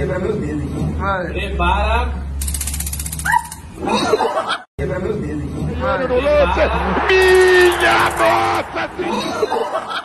Quebra meu dedo aqui. Vai. Prepara. Quebra meu dedo aqui. Vai. Prepara. Minha nossa senhora!